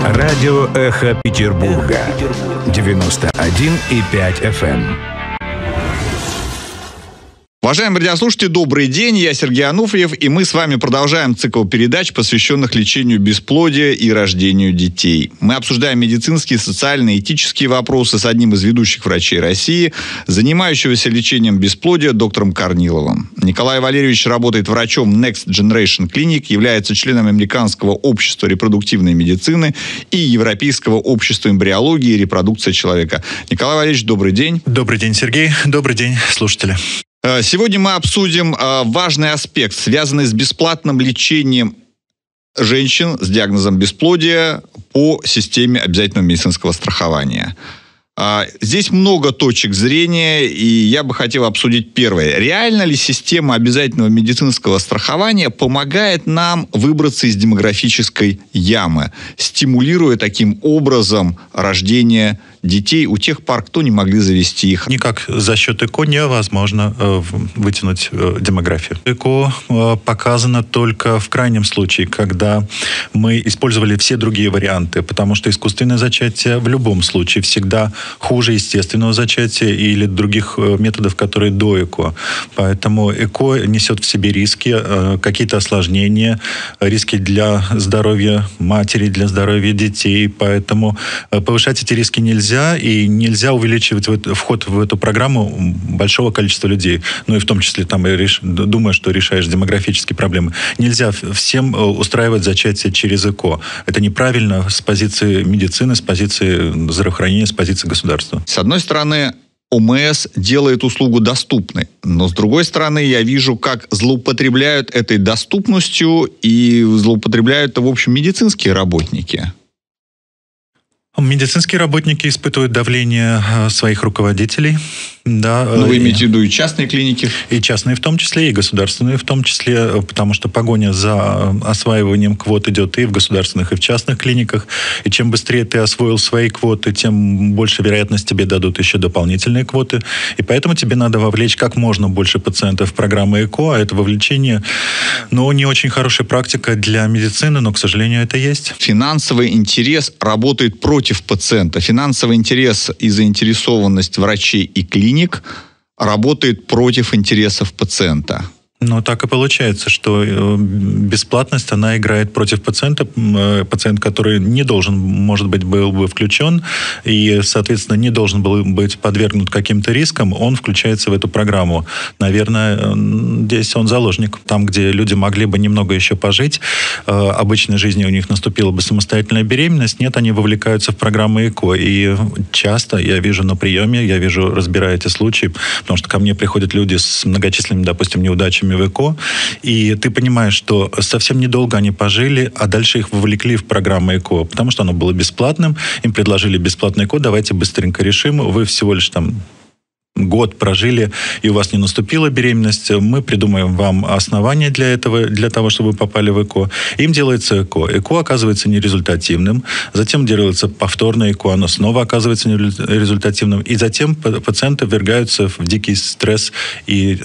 Радио «Эхо Петербурга» 91,5 FM. Уважаемые радиослушатели, добрый день. Я Сергей Ануфриев, и мы с вами продолжаем цикл передач, посвященных лечению бесплодия и рождению детей. Мы обсуждаем медицинские, социальные, этические вопросы с одним из ведущих врачей России, занимающегося лечением бесплодия, доктором Корниловым. Николай Валерьевич работает врачом Next Generation Clinic, является членом Американского общества репродуктивной медицины и Европейского общества эмбриологии и репродукции человека. Николай Валерьевич, добрый день. Добрый день, Сергей. Добрый день, слушатели. Сегодня мы обсудим важный аспект, связанный с бесплатным лечением женщин с диагнозом бесплодия по системе обязательного медицинского страхования. Здесь много точек зрения, и я бы хотел обсудить первое. Реально ли система обязательного медицинского страхования помогает нам выбраться из демографической ямы, стимулируя таким образом рождение детей у тех пар, кто не могли завести их? Никак за счет ЭКО невозможно вытянуть демографию. ЭКО показано только в крайнем случае, когда мы использовали все другие варианты, потому что искусственное зачатие в любом случае всегда хуже естественного зачатия или других методов, которые до ЭКО. Поэтому ЭКО несет в себе риски, какие-то осложнения, риски для здоровья матери, для здоровья детей. Поэтому повышать эти риски нельзя. И нельзя увеличивать вход в эту программу большого количества людей. Ну и в том числе, думая, что решаешь демографические проблемы. Нельзя всем устраивать зачатие через ЭКО. Это неправильно с позиции медицины, с позиции здравоохранения, с позиции государства. С одной стороны, ОМС делает услугу доступной. Но, с другой стороны, я вижу, как злоупотребляют этой доступностью и злоупотребляют, в общем, медицинские работники. Медицинские работники испытывают давление своих руководителей. Да, но вы имеете в виду и частные клиники? И частные в том числе, и государственные в том числе, потому что погоня за осваиванием квот идет и в государственных, и в частных клиниках. И чем быстрее ты освоил свои квоты, тем больше вероятность тебе дадут еще дополнительные квоты. И поэтому тебе надо вовлечь как можно больше пациентов в программу ЭКО, а это вовлечение, не очень хорошая практика для медицины, но, к сожалению, это есть. Финансовый интерес работает против пациента. Финансовый интерес и заинтересованность врачей и клиник работает против интересов пациента. Так и получается, что бесплатность, она играет против пациента. Пациент, который не должен, может быть, был бы включен и, соответственно, не должен был быть подвергнут каким-то рискам, он включается в эту программу. Наверное, здесь он заложник. Там, где люди могли бы немного еще пожить, обычной жизни у них наступила бы самостоятельная беременность, нет, они вовлекаются в программу ЭКО. И часто я вижу на приеме, разбираю эти случаи, потому что ко мне приходят люди с многочисленными, допустим, неудачами в ЭКО, и ты понимаешь, что совсем недолго они пожили, а дальше их вовлекли в программу ЭКО, потому что оно было бесплатным, им предложили бесплатный ЭКО, давайте быстренько решим, вы всего лишь год прожили, и у вас не наступила беременность, мы придумаем вам основания для этого, для того, чтобы вы попали в ЭКО. Им делается ЭКО. ЭКО оказывается нерезультативным, затем делается повторное ЭКО, оно снова оказывается нерезультативным, и затем пациенты ввергаются в дикий стресс и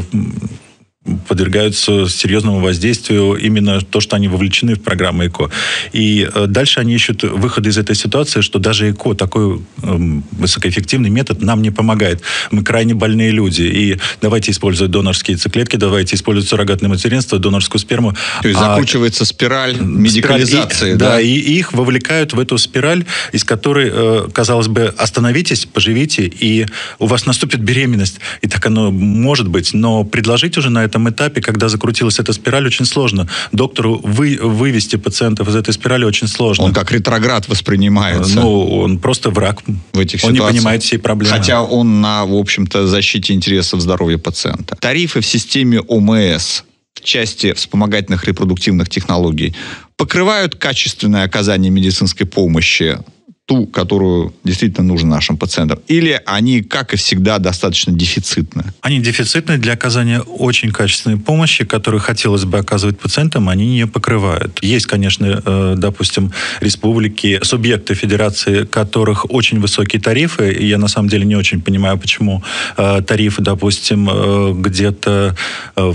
подвергаются серьезному воздействию именно то, что они вовлечены в программу ЭКО. И дальше они ищут выхода из этой ситуации, что даже ЭКО, такой высокоэффективный метод, нам не помогает. Мы крайне больные люди. И давайте использовать донорские яйцеклетки, давайте использовать суррогатное материнство, донорскую сперму. То есть закручивается спираль медикализации. Да, и их вовлекают в эту спираль, из которой, казалось бы, остановитесь, поживите, и у вас наступит беременность. И так оно может быть. Но предложить уже на этом этапе, когда закрутилась эта спираль, очень сложно. Доктору вывести пациентов из этой спирали очень сложно. Он как ретроград воспринимается. Он просто враг. В этих он ситуациях. Не понимает всей проблемы. Хотя он в общем-то, защите интересов здоровья пациента. Тарифы в системе ОМС в части вспомогательных репродуктивных технологий покрывают качественное оказание медицинской помощи ту, которую действительно нужно нашим пациентам? Или они, как и всегда, достаточно дефицитны? Они дефицитны для оказания очень качественной помощи, которую хотелось бы оказывать пациентам, они не покрывают. Есть, конечно, допустим, республики, субъекты федерации, которых очень высокие тарифы, и я на самом деле не очень понимаю, почему тарифы, допустим, где-то в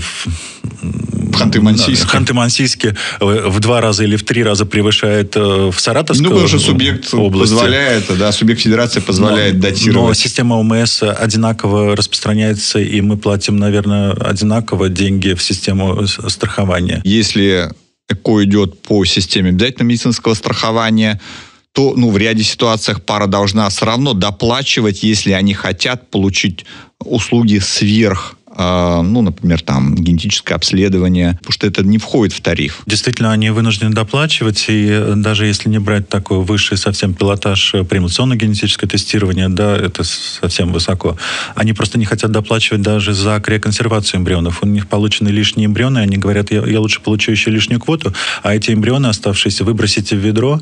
Ханты-Мансийске в 2 раза или в 3 раза превышает в Саратовской области. Потому что субъект позволяет, субъект федерации позволяет датировать. Но система ОМС одинаково распространяется, и мы платим, наверное, одинаково деньги в систему страхования. Если ЭКО идет по системе обязательного медицинского страхования, то в ряде ситуациях пара должна все равно доплачивать, если они хотят получить услуги сверх, например, генетическое обследование, потому что это не входит в тариф. Действительно, они вынуждены доплачивать, и даже если не брать такой высший совсем пилотаж преэмбрионно-генетическое тестирование, это совсем высоко, они просто не хотят доплачивать даже за криоконсервацию эмбрионов. У них получены лишние эмбрионы, они говорят, я лучше получу еще лишнюю квоту, а эти эмбрионы, оставшиеся, выбросите в ведро,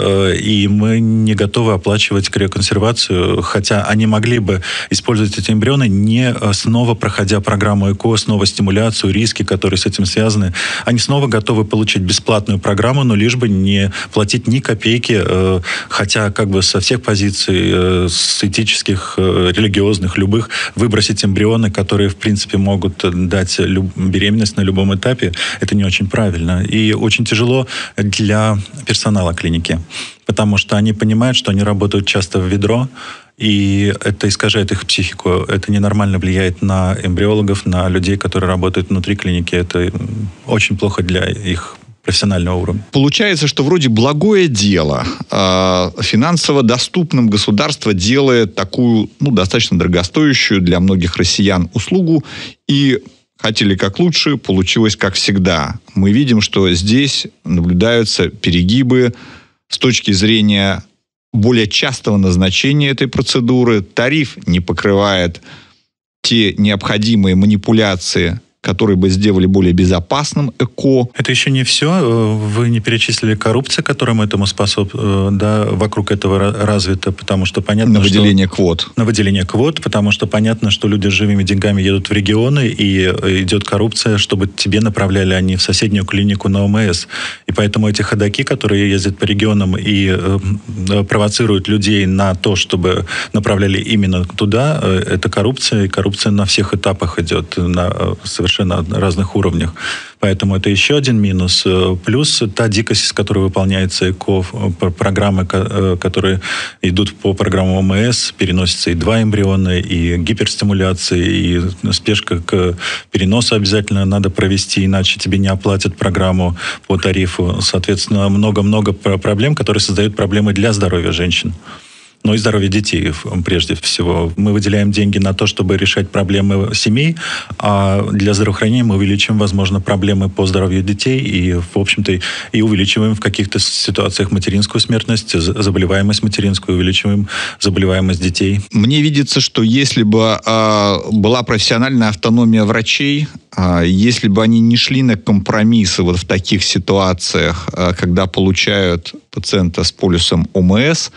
и мы не готовы оплачивать криоконсервацию, хотя они могли бы использовать эти эмбрионы, не снова проходя программу ЭКО, снова стимуляцию, риски, которые с этим связаны. Они снова готовы получить бесплатную программу, но лишь бы не платить ни копейки, хотя со всех позиций, с этических, религиозных, любых, выбросить эмбрионы, которые, в принципе, могут дать беременность на любом этапе, это не очень правильно. И очень тяжело для персонала клиники, потому что они понимают, что они работают часто в ведро, и это искажает их психику. Это ненормально влияет на эмбриологов, на людей, которые работают внутри клиники. Это очень плохо для их профессионального уровня. Получается, что вроде благое дело. Финансово доступным государство делает такую, достаточно дорогостоящую для многих россиян услугу. И хотели как лучше, получилось как всегда. Мы видим, что здесь наблюдаются перегибы с точки зрения более частого назначения этой процедуры. Тариф не покрывает те необходимые манипуляции, которые бы сделали более безопасным ЭКО. Это еще не все. Вы не перечислили коррупцию, которая этому вокруг этого развита, потому что понятно, на выделение квот. На выделение квот, потому что понятно, что люди с живыми деньгами едут в регионы, и идет коррупция, чтобы тебе направляли они в соседнюю клинику на ОМС. И поэтому эти ходаки, которые ездят по регионам и провоцируют людей на то, чтобы направляли именно туда, это коррупция, и коррупция на всех этапах идет, на совершенно разных уровнях. Поэтому это еще один минус. Плюс та дикость, с которой выполняется ЭКО, программы, которые идут по программам ОМС, переносятся и 2 эмбриона, и гиперстимуляции, и спешка к переносу обязательно надо провести, иначе тебе не оплатят программу по тарифу. Соответственно, много-много проблем, которые создают проблемы для здоровья женщин. Но и здоровье детей прежде всего. Мы выделяем деньги на то, чтобы решать проблемы семей, а для здравоохранения мы увеличиваем, возможно, проблемы по здоровью детей и, в общем-то, и увеличиваем в каких-то ситуациях материнскую смертность, заболеваемость материнскую, увеличиваем заболеваемость детей. Мне видится, что если бы была профессиональная автономия врачей, если бы они не шли на компромиссы в таких ситуациях, когда получают пациента с полюсом ОМС,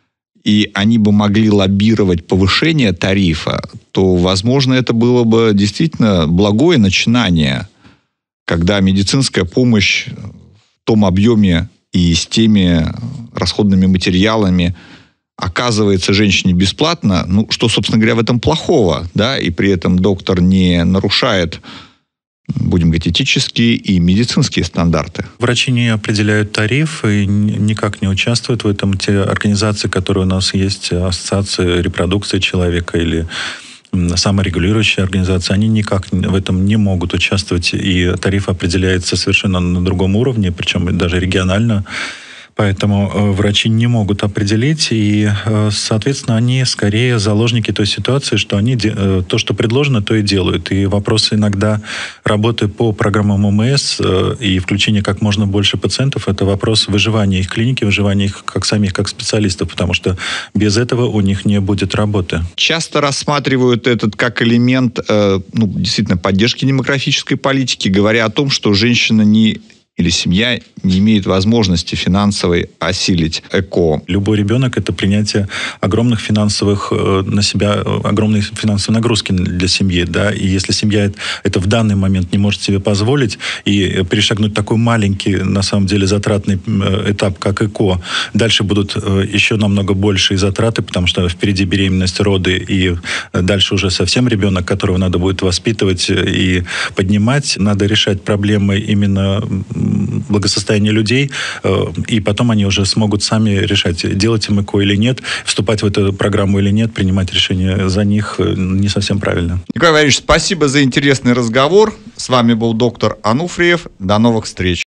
и они бы могли лоббировать повышение тарифа, то, возможно, это было бы действительно благое начинание, когда медицинская помощь в том объеме и с теми расходными материалами оказывается женщине бесплатно, что, собственно говоря, в этом плохого, и при этом доктор не нарушает, будем говорить, этические и медицинские стандарты. Врачи не определяют тариф и никак не участвуют в этом. Те организации, которые у нас есть, ассоциации репродукции человека или саморегулирующие организации, они никак в этом не могут участвовать, и тариф определяется совершенно на другом уровне, причем даже регионально. Поэтому врачи не могут определить, и, соответственно, они скорее заложники той ситуации, что они то, что предложено, то и делают. И вопрос иногда работы по программам ОМС и включения как можно больше пациентов, это вопрос выживания их клиники, выживания их как самих, как специалистов, потому что без этого у них не будет работы. Часто рассматривают этот как элемент действительно поддержки демографической политики, говоря о том, что женщина не или семья не имеет возможности финансовой осилить ЭКО. Любой ребенок — это принятие огромных финансовых на себя, огромной финансовой нагрузки для семьи, да, и если семья это в данный момент не может себе позволить и перешагнуть такой маленький, на самом деле, затратный этап, как ЭКО, дальше будут еще намного большие затраты, потому что впереди беременность, роды, и дальше уже совсем ребенок, которого надо будет воспитывать и поднимать. Надо решать проблемы именно благосостояния людей, и потом они уже смогут сами решать, делать им ЭКО или нет, вступать в эту программу или нет, принимать решения за них не совсем правильно. Николай Валерьевич, спасибо за интересный разговор. С вами был доктор Ануфриев. До новых встреч.